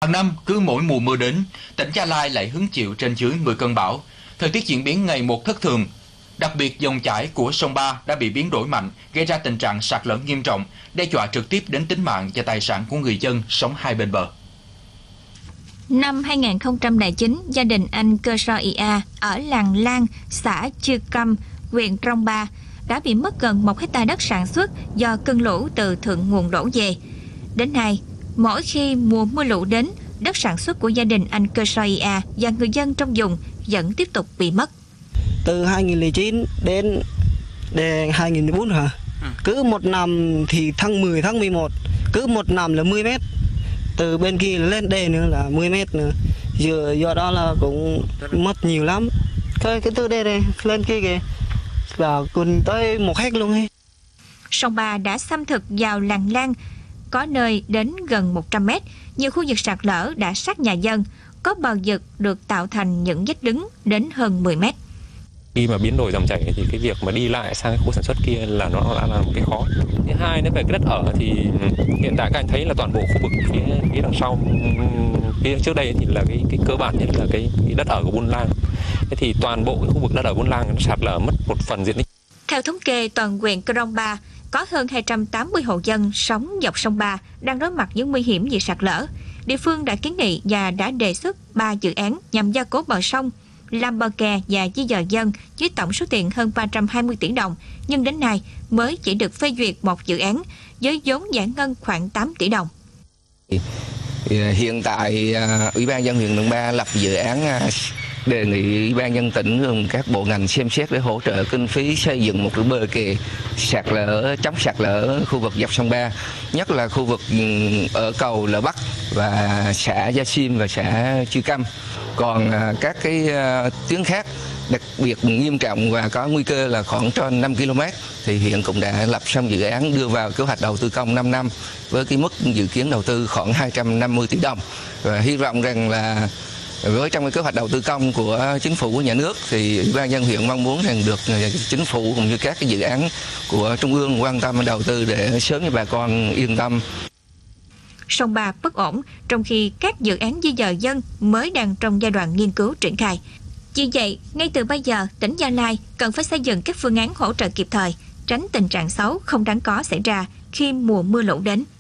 Hàng năm, cứ mỗi mùa mưa đến, tỉnh Gia Lai lại hứng chịu trên dưới 10 cơn bão. Thời tiết diễn biến ngày một thất thường. Đặc biệt, dòng chảy của sông Ba đã bị biến đổi mạnh, gây ra tình trạng sạt lở nghiêm trọng, đe dọa trực tiếp đến tính mạng và tài sản của người dân sống hai bên bờ. Năm 2009, gia đình anh Cơ So Ia ở làng Lan, xã Chư Căm, huyện Krông Ba đã bị mất gần 1 hectare đất sản xuất do cơn lũ từ thượng nguồn đổ về. Đến nay, mỗi khi mùa mưa lũ đến, đất sản xuất của gia đình anh Cơ So Ia và người dân trong vùng vẫn tiếp tục bị mất. Từ 2009 đến 2014 hả? Cứ một năm thì tháng 10, tháng 11, cứ một năm là 10 mét. Từ bên kia lên đây nữa là 10 mét nữa. Do đó là cũng mất nhiều lắm. Cái từ đây này lên kia kìa là còn tới 1 héc luôn ấy. Sông Ba đã xâm thực vào làng Lan, có nơi đến gần 100 mét. Nhiều khu vực sạt lở đã sát nhà dân, có bờ vực được tạo thành những vách đứng đến hơn 10 mét. Khi mà biến đổi dòng chảy thì cái việc mà đi lại sang cái khu sản xuất kia là nó đã là một cái khó. Thứ hai nữa về cái đất ở thì hiện tại các anh thấy là toàn bộ khu vực phía đằng sau, phía trước đây thì là cái cơ bản nhất là cái đất ở của Buôn Lang. Thế thì toàn bộ cái khu vực đất ở Buôn Lang nó sạt lở mất một phần diện tích. Theo thống kê, toàn huyện Krông Ba có hơn 280 hộ dân sống dọc sông Ba đang đối mặt với nguy hiểm về sạt lở. Địa phương đã kiến nghị và đã đề xuất 3 dự án nhằm gia cố bờ sông, làm bờ kè và di dời dân với tổng số tiền hơn 320 tỷ đồng, nhưng đến nay mới chỉ được phê duyệt một dự án với vốn giải ngân khoảng 8 tỷ đồng. Hiện tại Ủy ban nhân dân huyện Krông Ba lập dự án đề nghị Ủy ban nhân tỉnh cùng các bộ ngành xem xét để hỗ trợ kinh phí xây dựng một cái bờ kè sạt lở, chống sạt lở khu vực dọc sông Ba, nhất là khu vực ở cầu Lợ Bắc và xã Gia Sim và xã Chư Căm. Còn các cái tuyến khác đặc biệt nghiêm trọng và có nguy cơ là khoảng trên 5 km thì huyện cũng đã lập xong dự án đưa vào kế hoạch đầu tư công 5 năm với cái mức dự kiến đầu tư khoảng 250 tỷ đồng, và hy vọng rằng là với trong cái kế hoạch đầu tư công của chính phủ của nhà nước thì Ủy ban nhân huyện mong muốn rằng được chính phủ cũng như các cái dự án của trung ương quan tâm đầu tư để sớm cho bà con yên tâm. Sông Ba bất ổn trong khi các dự án di dời dân mới đang trong giai đoạn nghiên cứu triển khai. Vì vậy, ngay từ bây giờ, tỉnh Gia Lai cần phải xây dựng các phương án hỗ trợ kịp thời, tránh tình trạng xấu không đáng có xảy ra khi mùa mưa lũ đến.